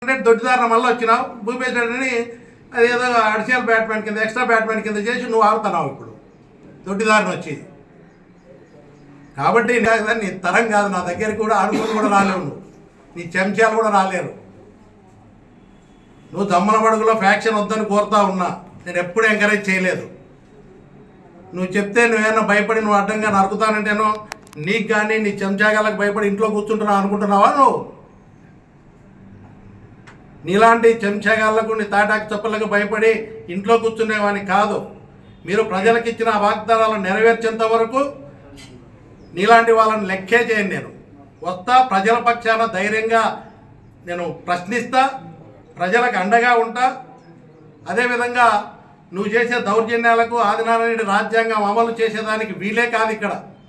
అంటే దొడ్డిదారిన మళ్ళీ వచ్చినావు భూపేష్ రెడ్డిని అదేదో అడిషనల్ బ్యాట్స్మెన్ కింద ఎక్స్ట్రా బ్యాట్స్మెన్ కింద చేసి నువ్వు ఆడుతున్నావు ఇప్పుడు దొడ్డిదారిని వచ్చి. కాబట్టి నీ తరం కాదు, నా దగ్గరికి కూడా ఆడుకొని కూడా రాలేవు, నువ్వు నీ చెంచాలు కూడా రాలేరు. నువ్వు దమ్మన బడుగులో ఫ్యాక్షన్ వద్దని కోరుతా ఉన్నా, నేను ఎప్పుడు ఎంకరేజ్ చేయలేదు. నువ్వు చెప్తే నువ్వేమన్నా భయపడి నువ్వు అడ్డంగా నరుకుతానంటేనో నీకు కానీ నీ చెంచాగాలకు భయపడి ఇంట్లో కూర్చుంటున్నావు అనుకుంటున్నావా? నువ్వు నీలాంటి చెంచాగాళ్లకు నీ తాటాకు చప్పలకు భయపడి ఇంట్లో కూర్చునేవాని కాదు. మీరు ప్రజలకు ఇచ్చిన వాగ్దానాలను నెరవేర్చేంత వరకు నీలాంటి వాళ్ళని లెక్కే చేయను. నేను వస్తా, ప్రజల పక్షాన ధైర్యంగా నేను ప్రశ్నిస్తా, ప్రజలకు అండగా ఉంటా. అదేవిధంగా నువ్వు చేసే దౌర్జన్యాలకు ఆదినారాయణ రాజ్యాంగం అమలు చేసేదానికి వీలే కాదు. ఇక్కడ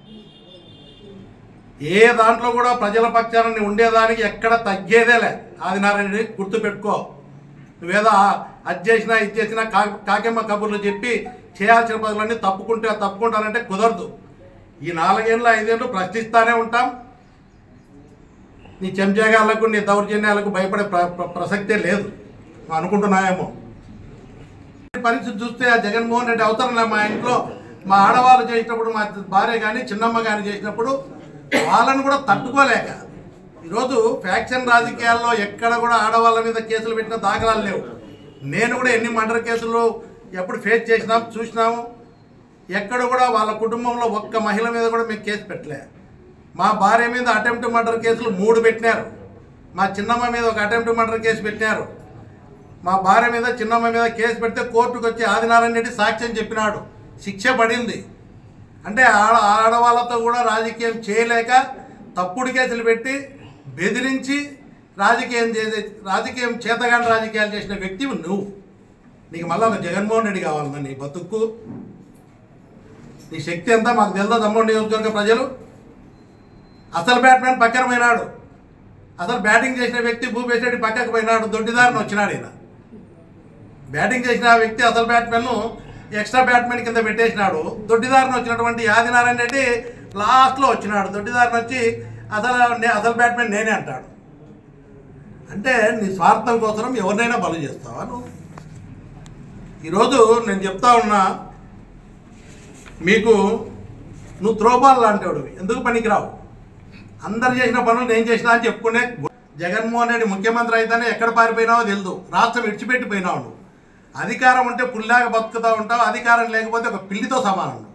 ఏ దాంట్లో కూడా ప్రజల పక్షాన ఉండేదానికి ఎక్కడ తగ్గేదేలే. ఆదినారాయణ గుర్తుపెట్టుకో. నువ్వేదో అది చేసినా ఇది చేసినా కాకెమ్మ కబుర్లు చెప్పి చేయాల్సిన పనులన్నీ తప్పుకుంటానంటే కుదరదు. ఈ 4 ఏళ్ళు 5 ఏళ్ళు ప్రశ్నిస్తానే ఉంటాం. నీ చెంచాగాళ్లకు నీ దౌర్జన్యాలకు భయపడే ప్రసక్తే లేదు అనుకుంటున్నాయేమో. పరిస్థితి చూస్తే ఆ జగన్మోహన్ రెడ్డి అవసరం మా ఇంట్లో మా ఆడవాళ్ళు చేసినప్పుడు, మా భార్య కానీ చిన్నమ్మ కానీ చేసినప్పుడు వాళ్ళని కూడా తట్టుకోలేక ఈరోజు ఫ్యాక్షన్ రాజకీయాల్లో ఎక్కడ కూడా ఆడవాళ్ళ మీద కేసులు పెట్టిన దాఖలాలు లేవు. నేను కూడా ఎన్ని మర్డర్ కేసులు ఎప్పుడు ఫేస్ చూసినాము. ఎక్కడ కూడా వాళ్ళ కుటుంబంలో ఒక్క మహిళ మీద కూడా మేము కేసు పెట్టలే. మా భార్య మీద అటెంప్ట్ మర్డర్ కేసులు 3 పెట్టినారు. మా చిన్నమ్మ మీద ఒక అటెంప్ట్ మర్డర్ కేసు పెట్టినారు. మా భార్య మీద చిన్నమ్మ మీద కేసు పెడితే కోర్టుకు వచ్చి ఆదినారాయణ రెడ్డి సాక్ష్యం చెప్పినాడు, శిక్ష పడింది. అంటే ఆడవాళ్ళతో కూడా రాజకీయం చేయలేక తప్పుడు కేసులు పెట్టి బెదిరించి రాజకీయం చేతగాని రాజకీయాలు చేసిన వ్యక్తి నువ్వు. నీకు మళ్ళా జగన్మోహన్ రెడ్డి కావాలన్నా నీ బతుక్కు? నీ శక్తి అంతా మాకు తెలుదా? దమ్మోడి నియోజకవర్గ ప్రజలు. అసలు బ్యాట్స్మెన్ పక్కన పోయినాడు, అసలు బ్యాటింగ్ చేసిన వ్యక్తి భూపేష్ రెడ్డి పక్కకు పోయినాడు, దొడ్డిదారిని వచ్చినాడు. ఈయన బ్యాటింగ్ చేసిన వ్యక్తి అసలు బ్యాట్స్మెన్ను ఎక్స్ట్రా బ్యాట్స్మెన్ కింద పెట్టేసినాడు. దొడ్డిదారిని వచ్చినటువంటి ఆదినారాయణ రెడ్డి లాస్ట్లో వచ్చినాడు. దొడ్డిదారిని వచ్చి అసలు బ్యాట్స్మెన్ నేనే అంటాడు. అంటే నీ స్వార్థం కోసం ఎవరినైనా బలు చేస్తావా నువ్వు? ఈరోజు నేను చెప్తా ఉన్నా, మీకు నువ్వు త్రోబాల్ లాంటివాడు, ఎందుకు పనికిరావు? అందరు చేసిన పనులు నేను చేసినా అని చెప్పుకునే జగన్మోహన్ రెడ్డి ముఖ్యమంత్రి అయితేనే ఎక్కడ పారిపోయినావో తెలుదు. రాష్ట్రం విడిచిపెట్టిపోయినావు. నువ్వు అధికారం ఉంటే పుల్లాగా బతుకుతూ ఉంటావు, అధికారం లేకపోతే ఒక పిల్లితో సమానం.